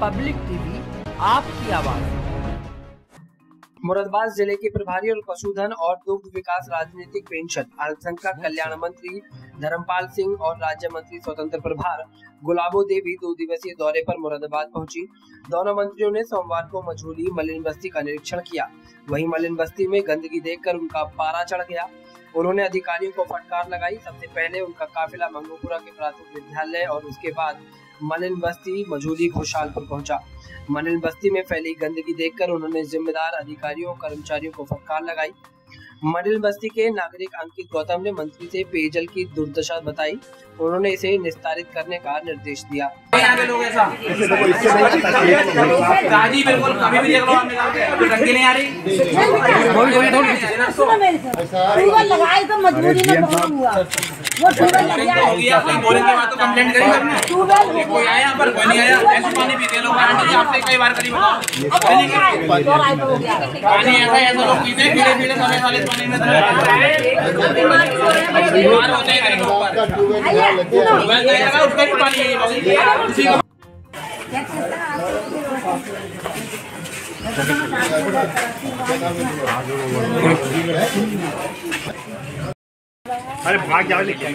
Public TV, आपकी आवाज। मुरादाबाद जिले के प्रभारी और पशुधन और दुग्ध विकास राजनीतिक पेंशन अल्पसंख्यक कल्याण मंत्री धर्मपाल सिंह और राज्य मंत्री स्वतंत्र प्रभार गुलाबो देवी 2 दिवसीय दौरे पर मुरादाबाद पहुंची। दोनों मंत्रियों ने सोमवार को मझोली मलिन बस्ती का निरीक्षण किया। वहीं मलिन बस्ती में गंदगी देखकर उनका पारा चढ़ गया। उन्होंने अधिकारियों को फटकार लगाई। सबसे पहले उनका काफिला मंगोपुरा के प्राथमिक विद्यालय और उसके बाद मलिन बस्ती मझोली खुशहालपुर पहुंचा। मलिन बस्ती में फैली गंदगी देखकर उन्होंने जिम्मेदार अधिकारियों कर्मचारियों को फटकार लगाई। मलिन बस्ती के नागरिक अंकित गौतम ने मंत्री से पेयजल की दुर्दशा बताई। उन्होंने इसे निस्तारित करने का निर्देश दिया। वो ट्यूबवेल लग गया है, अपनी बोरिंग के बाद तो कंप्लेंट करी आपने। ट्यूबवेल कोई आया पर कोई नहीं आया। ऐसे पानी पीते लोग आंटी जी, आपने कई बार करी बताओ। पानी ऐसा लोग पीते हैं, कीड़े साले पानी में बीमार होते हैं कहीं ऊपर। ट्यूबवेल नहीं लगा, उसका भी पानी है। अरे भाग जाओ लेके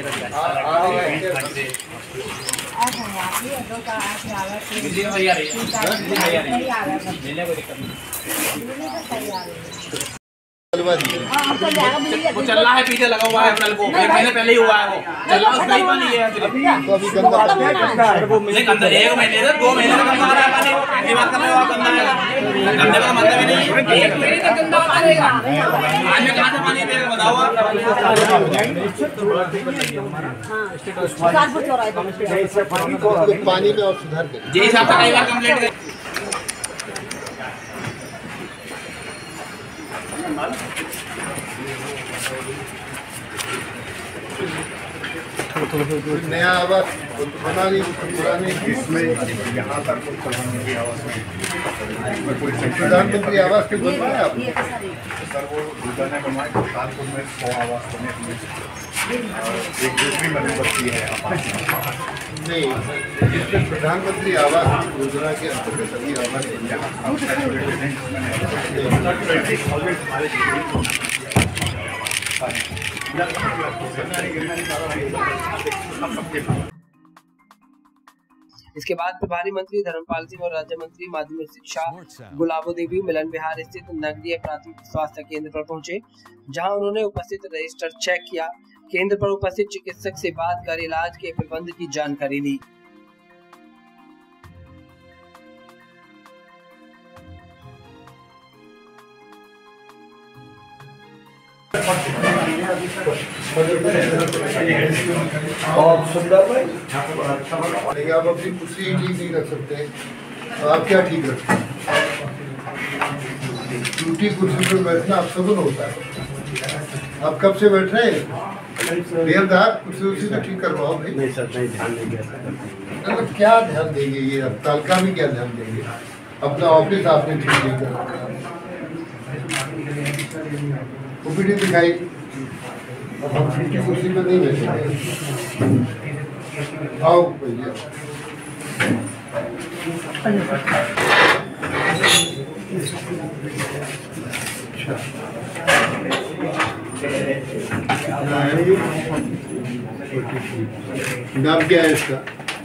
वो चल रहा है, पीछे लगा हुआ है नल को, 1 महीने पहले ही हुआ है। वो चल रहा है, उसका ही पानी है। तो अभी गंदा 1 महीने से 2 महीने का गंदा आ रहा है पानी। ये बात कर रहे हो आप, गंदा है। गंदे का मतलब ही नहीं है। गंदा पानी आज में कहाँ से पानी देगा बताओ आप। पानी में और सुधार करें। जी साहब कई बार कंप्लेंट करें। नया आवास बना नहीं, पुराने इसमें यहाँ तक प्रधानमंत्री आवास के बनवाए आप सर। वो रोजाना कमाए सुल्तानपुर में 100 आवास बने हुए, एक दूसरी बस्ती है नहीं, जिसमें प्रधानमंत्री आवास योजना के अंतर्गत अभी आवास इसके बाद प्रभारी मंत्री धर्मपाल सिंह और राज्य मंत्री माध्यमिक शिक्षा गुलाबो देवी मिलन विहार स्थित नगरीय प्राथमिक स्वास्थ्य केंद्र पर पहुंचे, जहां उन्होंने उपस्थित रजिस्टर चेक किया। केंद्र पर उपस्थित चिकित्सक से बात कर इलाज के प्रबंध की जानकारी ली। और सुंदर भाई आप अपनी कुर्सी ठीक नहीं रख सकते, आप क्या ठीक रखते हैं? टूटी कुर्सी पर बैठना आप सबको होता है। आप कब से बैठ रहे हैं? देवदार कुर्सी उसी तो ठीक करवाओ भाई। नहीं सर, नहीं ध्यान नहीं दिया। मतलब क्या ध्यान देंगे ये, अब तालका में क्या ध्यान देंगे? अपना ऑफिस आपने ठीक नहीं कर, ओपीडी दिखाई, अब हम टूटी कुर्सी पर नहीं बैठेंगे। आओ भैया, नाम क्या है इसका?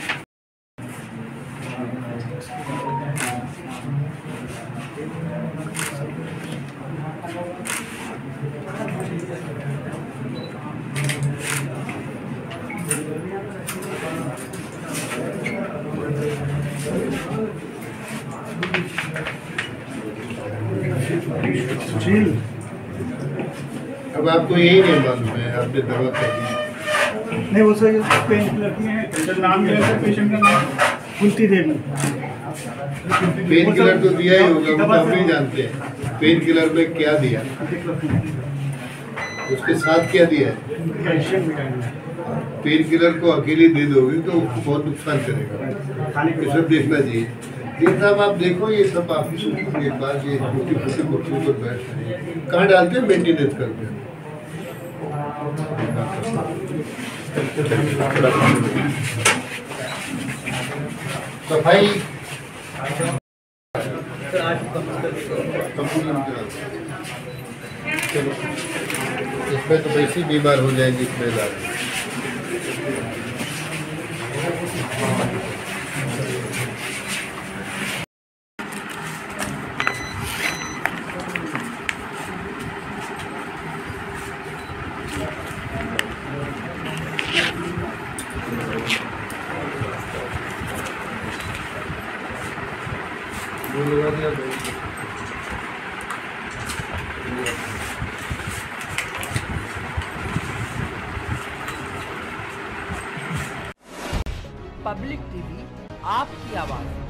अब आपको यही नहीं मालूम है, आपने दवा कर दी नहीं। वो सर पेन किलर की है, नाम क्या है पेशेंट का नाम? कुंती देवी। पेन किलर तो दिया ही होगा, वो आप नहीं जानते हैं पेन किलर में क्या दिया, उसके साथ क्या दिया है। पेन किलर को अकेले दे दोगे तो बहुत नुकसान करेगा, ये सब देखना चाहिए। ये साहब आप देखो, ये सब ऑफिस के पास ये छोटी छोटी कुर्सियों पर बैठ रहे हैं, कहाँ डालते हैं? मेंटेनेंस करते हैं। सफाई चलो इसमें तो वैसे बीमार हो जाएंगे इसमें इलाज। पब्लिक टीवी, आपकी आवाज़।